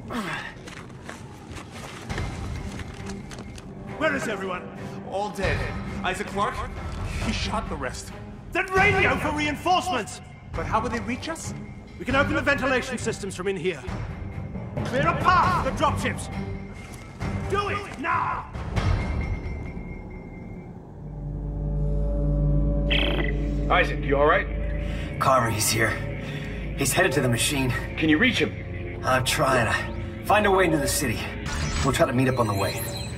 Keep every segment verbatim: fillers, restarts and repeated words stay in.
Where is everyone? All dead. Isaac Clarke? He shot the rest. Then radio for reinforcements! But how will they reach us? We can open the ventilation systems from in here. Clear a path for the dropships! Do it, now! Isaac, you alright? Carver, he's here. He's headed to the machine. Can you reach him? I'm trying to find a way into the city. We'll try to meet up on the way.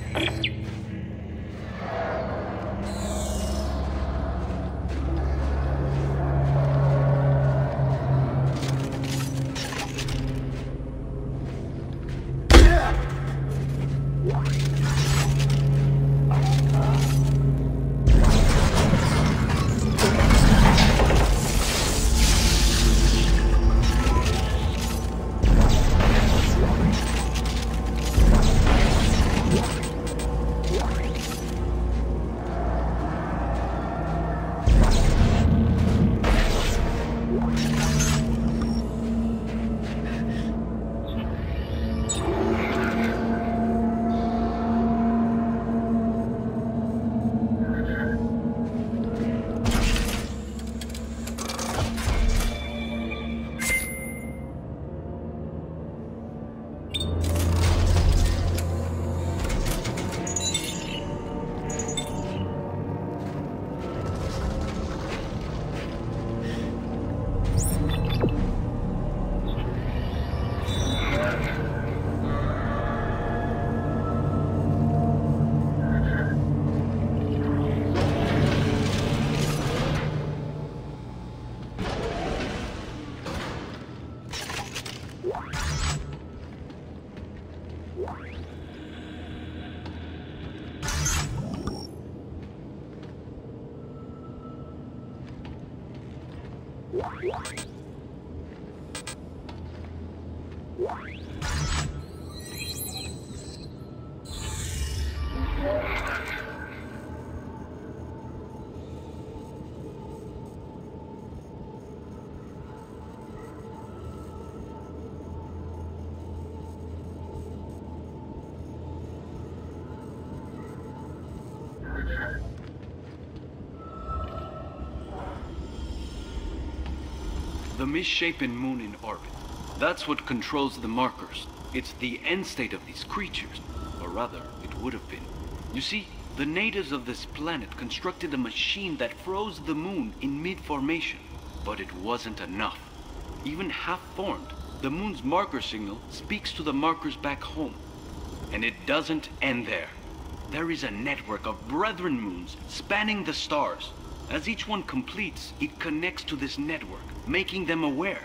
The misshapen moon in orbit. That's what controls the markers. It's the end state of these creatures. Or rather, it would have been. You see, the natives of this planet constructed a machine that froze the moon in mid-formation. But it wasn't enough. Even half-formed, the moon's marker signal speaks to the markers back home. And it doesn't end there. There is a network of brethren moons spanning the stars. As each one completes, it connects to this network, making them aware.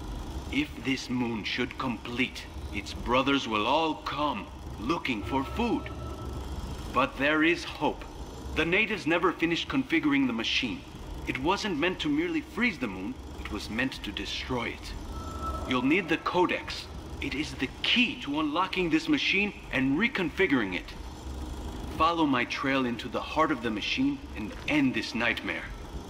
If this moon should complete, its brothers will all come, looking for food. But there is hope. The natives never finished configuring the machine. It wasn't meant to merely freeze the moon, it was meant to destroy it. You'll need the Codex. It is the key to unlocking this machine and reconfiguring it. Follow my trail into the heart of the machine and end this nightmare.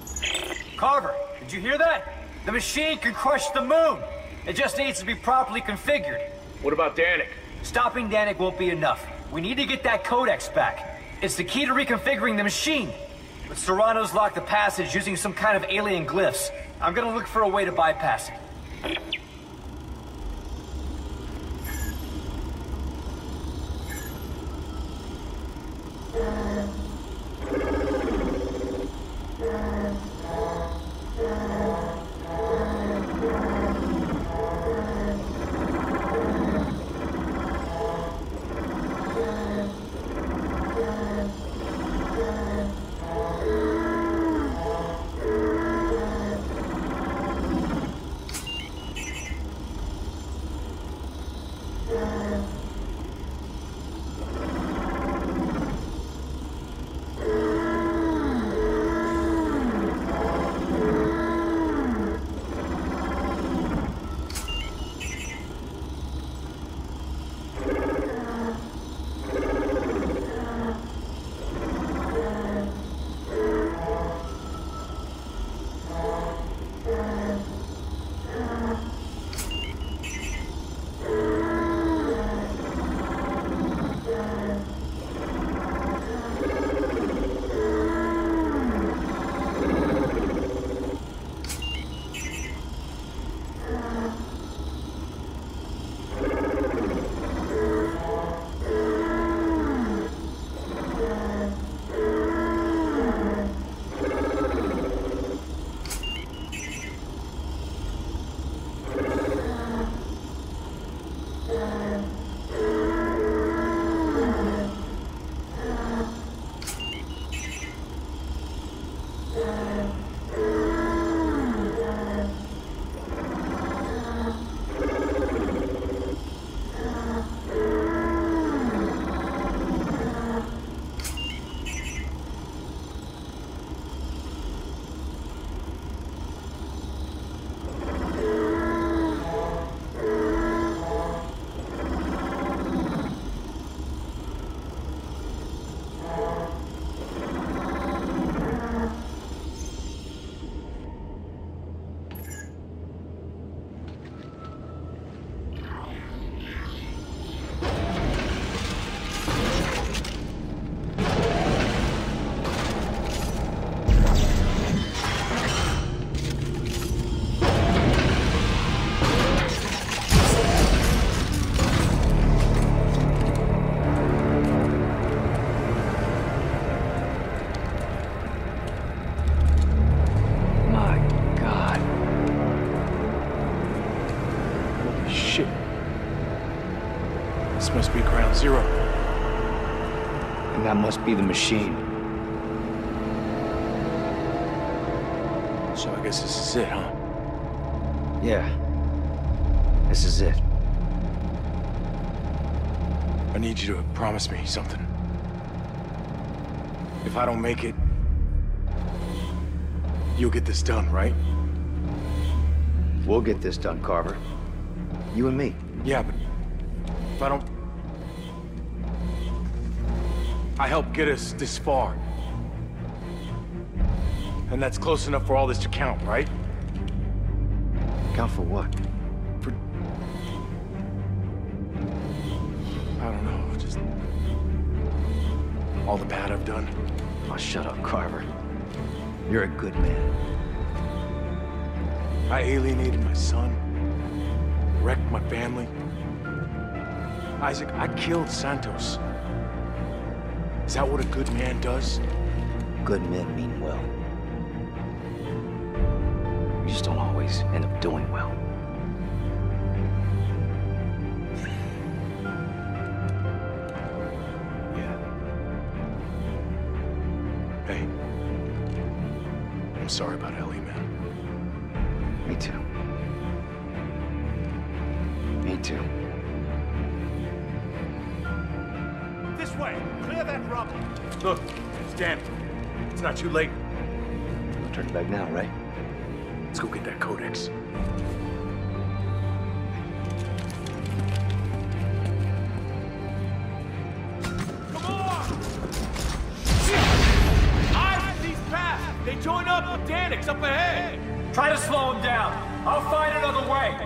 Carver, did you hear that? The machine can crush the moon. It just needs to be properly configured. What about Danik? Stopping Danik won't be enough. We need to get that Codex back. It's the key to reconfiguring the machine. But Serrano's locked the passage using some kind of alien glyphs. I'm gonna look for a way to bypass it. Shit. This must be ground zero. And that must be the machine. So I guess this is it, huh? Yeah. This is it. I need you to promise me something. If I don't make it, you'll get this done, right? We'll get this done, Carver. You and me. Yeah, but if I don't... I helped get us this far. And that's close enough for all this to count, right? Count for what? For... I don't know, just... all the bad I've done. Oh, shut up, Carver. You're a good man. I alienated my son. Wrecked my family. Isaac, I killed Santos. Is that what a good man does? Good men mean well. You just don't always end up doing well. Yeah. Hey. I'm sorry about Ellie, man. Me too. Me too. This way! Clear that rubble! Look, Stan. It's not too late. We'll turn it back now, right? Let's go get that codex. Come on! Eyes these paths! They join up with Danik's up ahead! Try to slow him down. I'll find another way.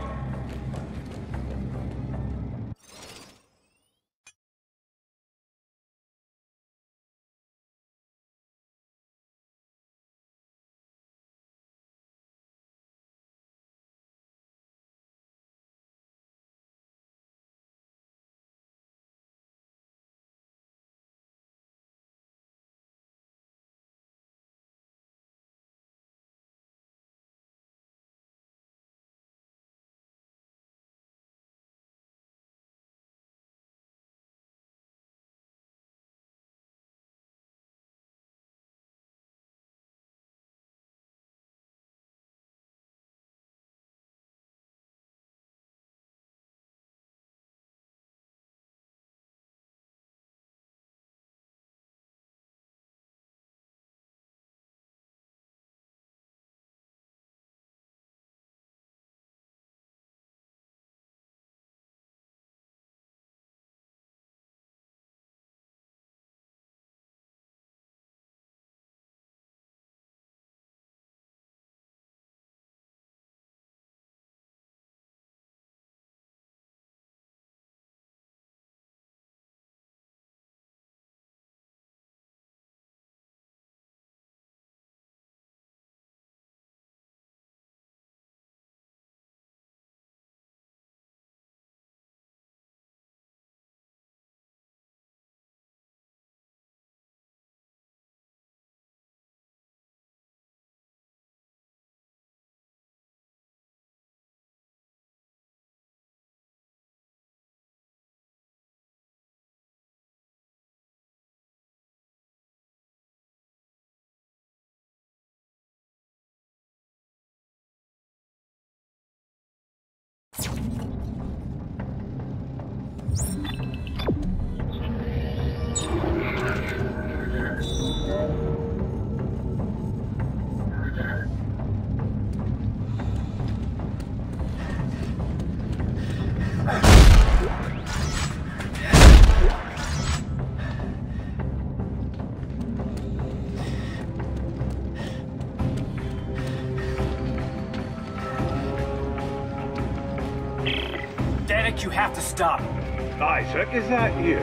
You have to stop. Isaac, is that you?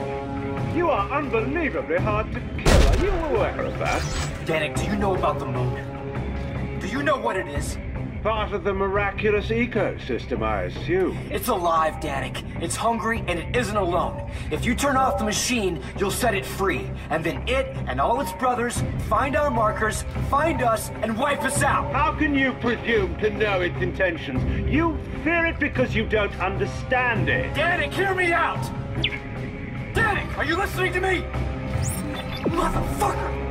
You are unbelievably hard to kill. Are you aware of that? Danik, do you know about the moon? Do you know what it is? part of the miraculous ecosystem, I assume. It's alive, Danik. It's hungry, and it isn't alone. If you turn off the machine, you'll set it free. And then it and all its brothers find our markers, find us, and wipe us out. How can you presume to know its intentions? You fear it because you don't understand it. Danik, hear me out! Danik, are you listening to me? Motherfucker!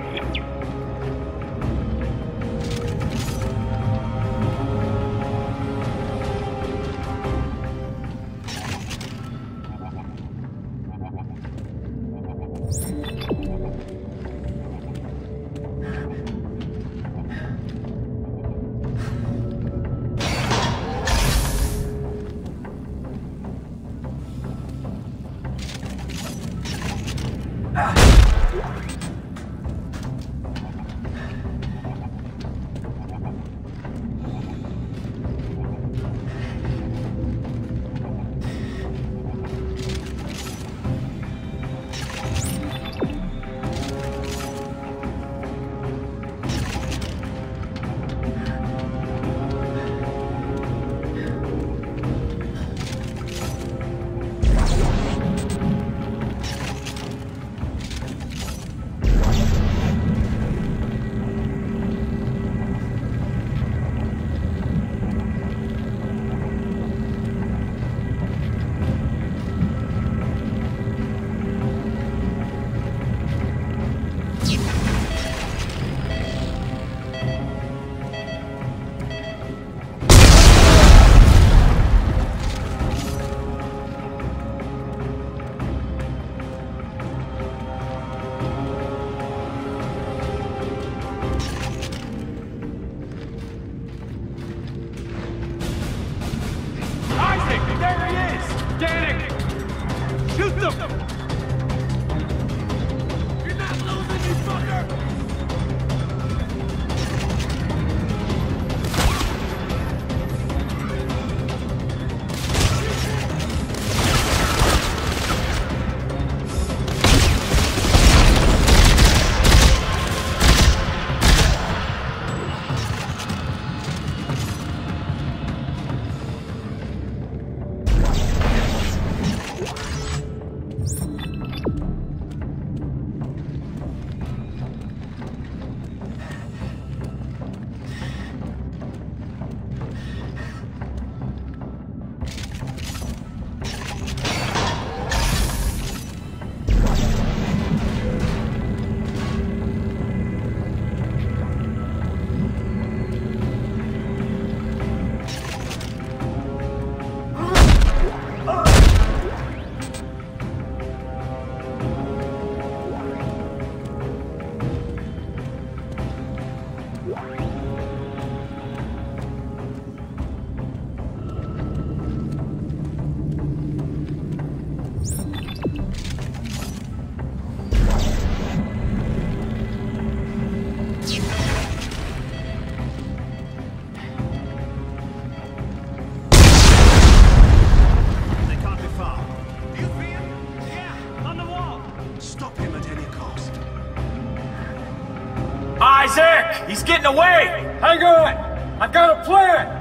Isaac! He's getting away! Hang on! I've got a plan!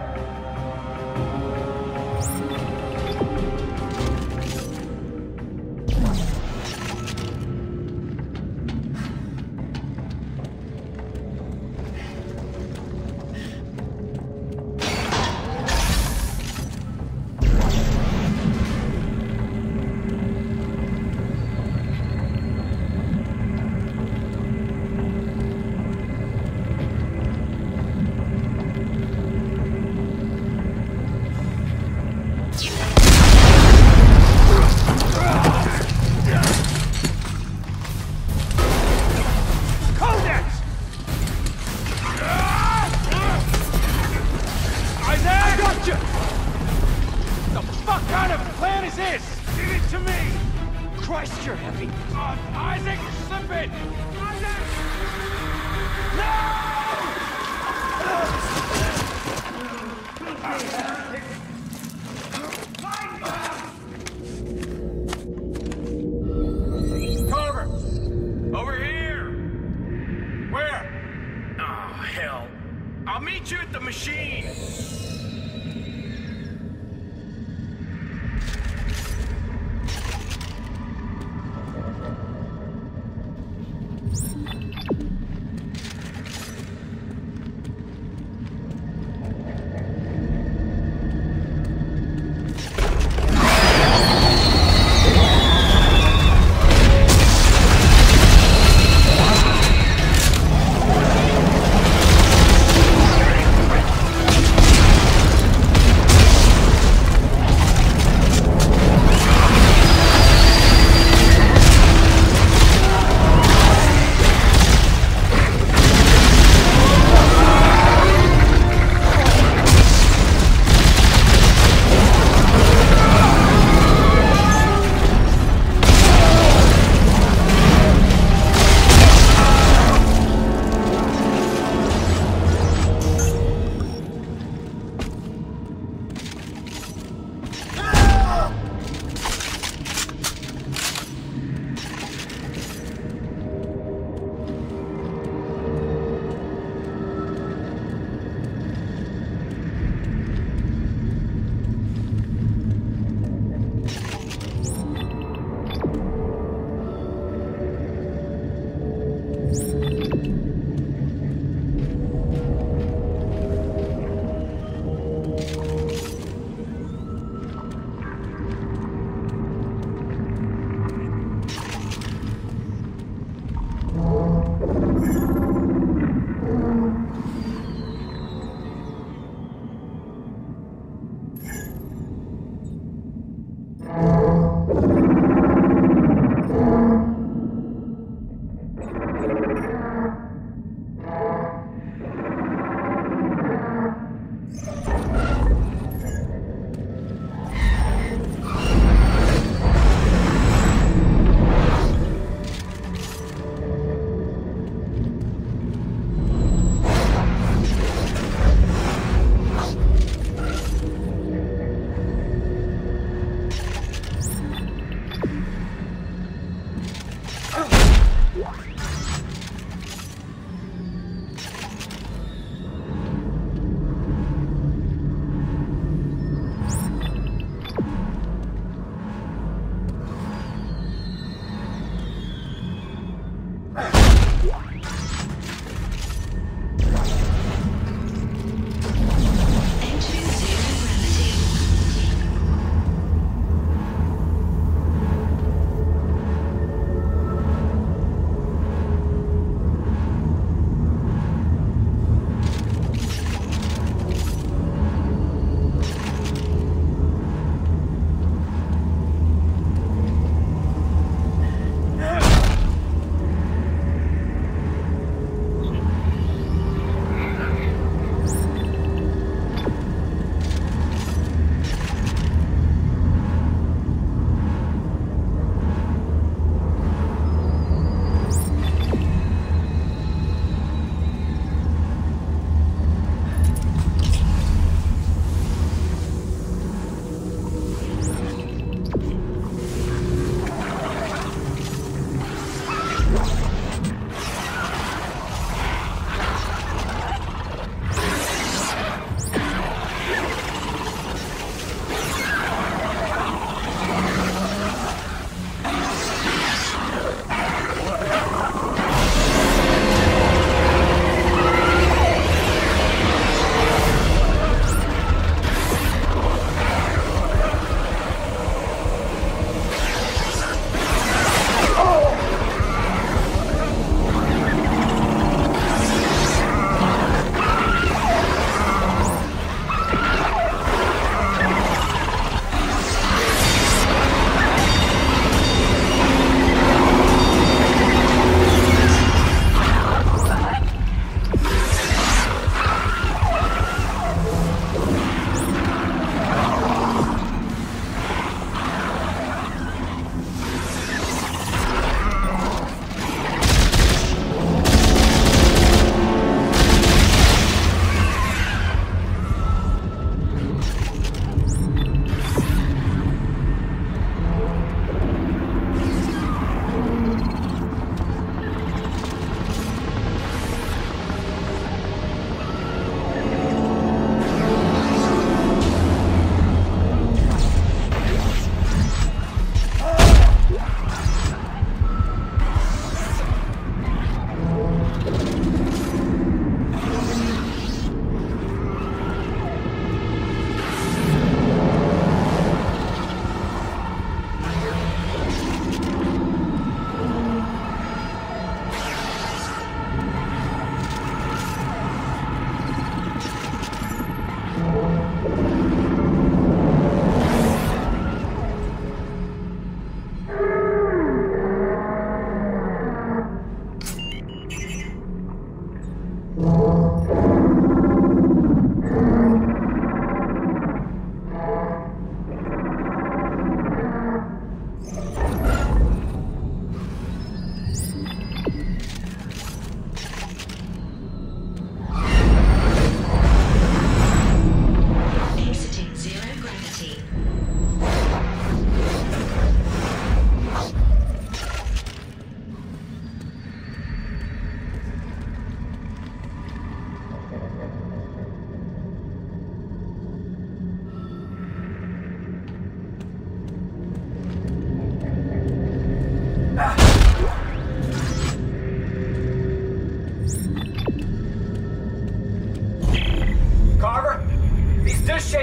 I'll meet you at the machine!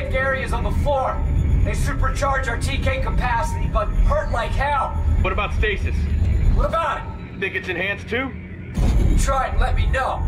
safe areas on the floor. They supercharge our T K capacity, but hurt like hell. What about stasis? What about it? Think it's enhanced too? Try it and let me know.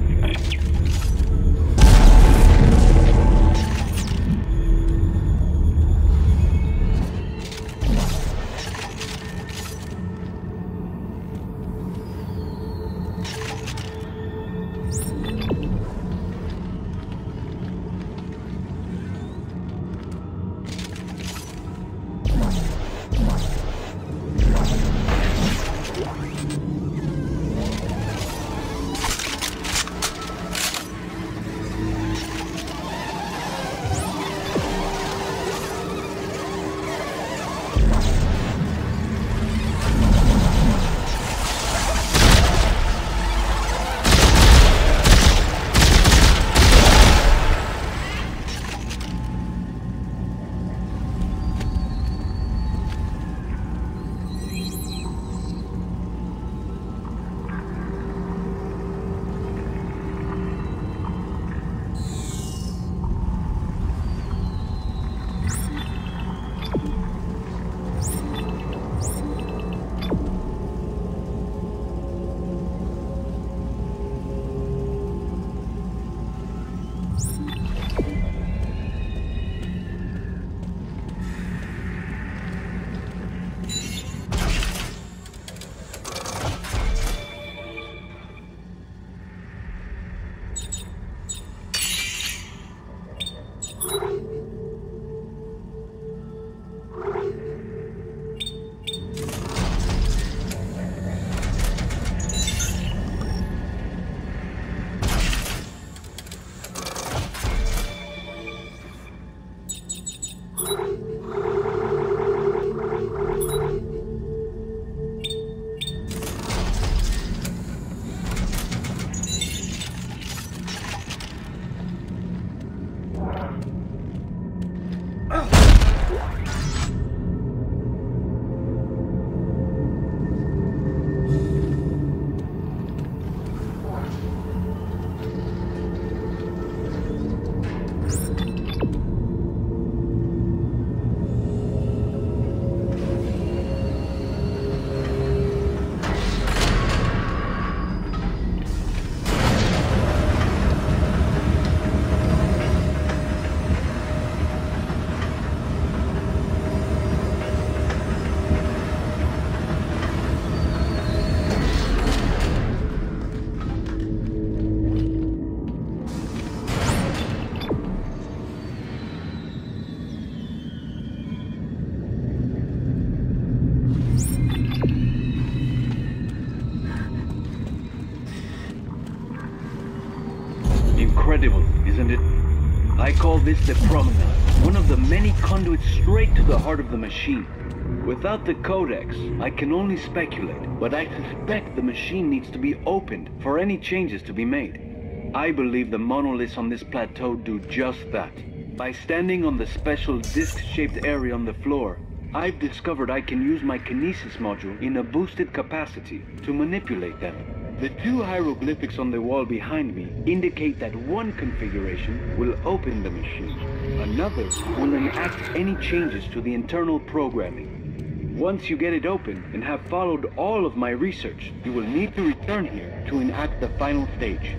Incredible, isn't it? I call this the Promenade, one of the many conduits straight to the heart of the machine. Without the Codex, I can only speculate, but I suspect the machine needs to be opened for any changes to be made. I believe the monoliths on this plateau do just that. By standing on the special disc-shaped area on the floor, I've discovered I can use my kinesis module in a boosted capacity to manipulate them. The two hieroglyphics on the wall behind me indicate that one configuration will open the machine. Another will enact any changes to the internal programming. Once you get it open and have followed all of my research, you will need to return here to enact the final stage.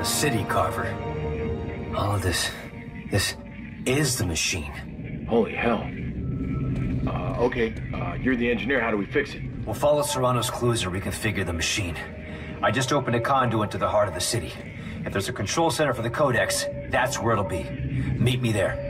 city, Carver. All of this... this is the machine. Holy hell. Uh, okay, uh, you're the engineer, how do we fix it? We'll follow Serrano's clues and reconfigure the machine. I just opened a conduit to the heart of the city. If there's a control center for the Codex, that's where it'll be. Meet me there.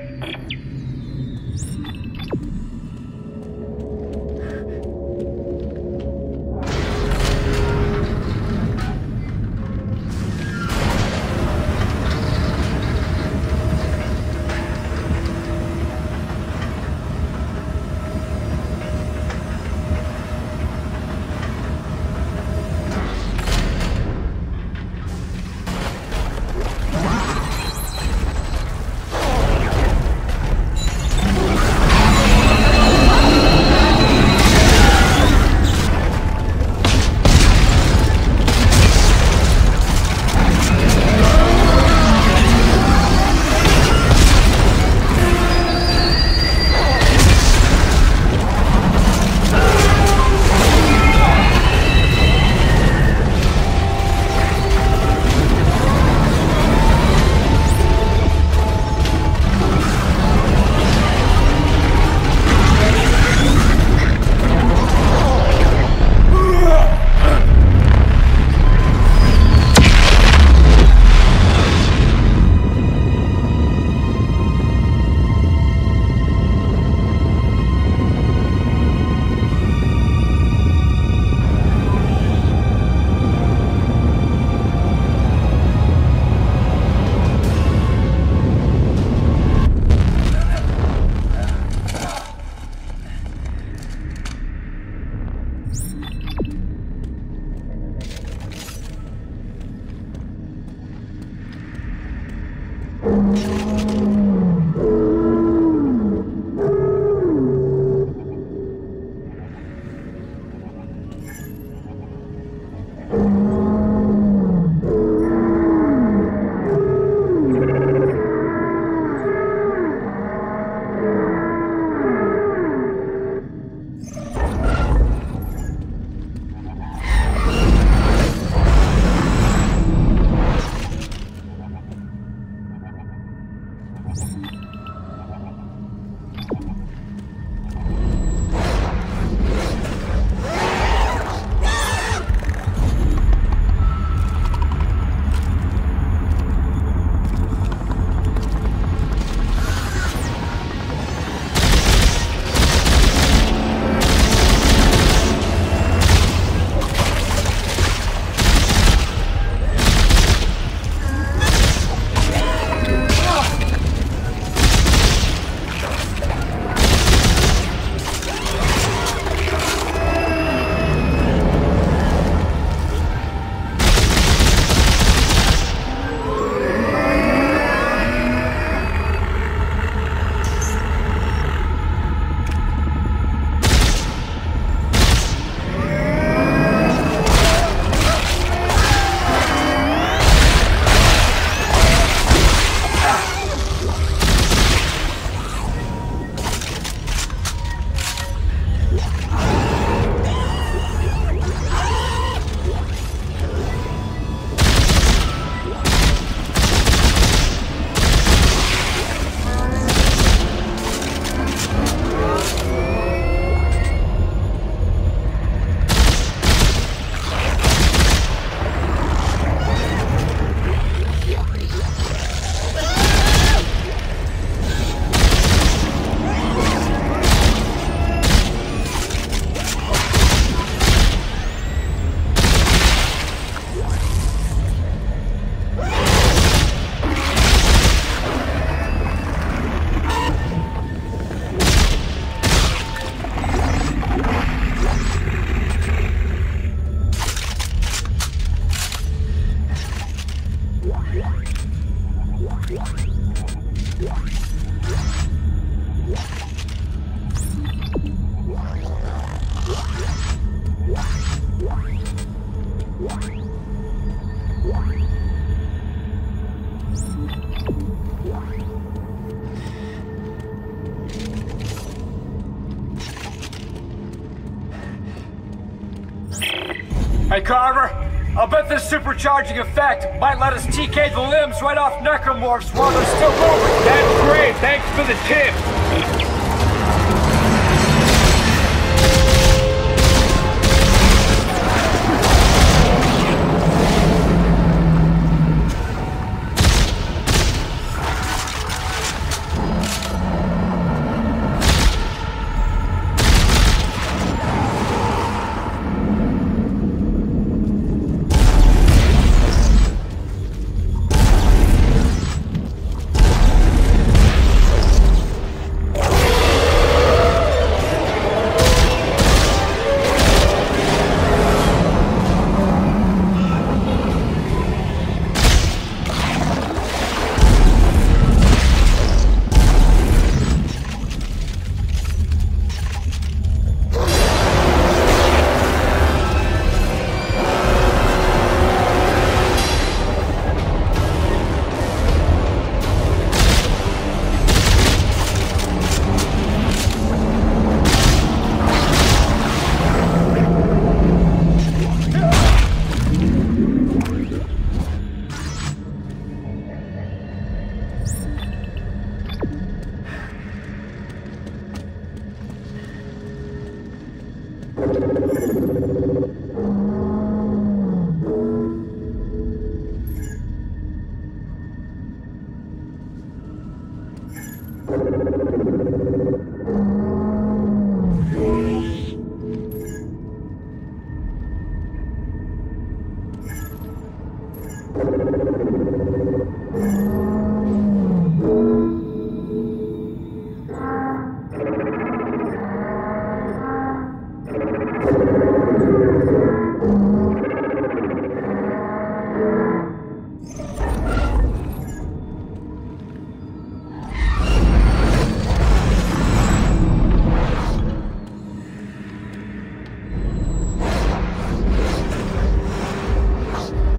Hey, Carver, I'll bet this supercharging effect might let us T K the limbs right off necromorphs while they're still moving. That's great. Thanks for the tip.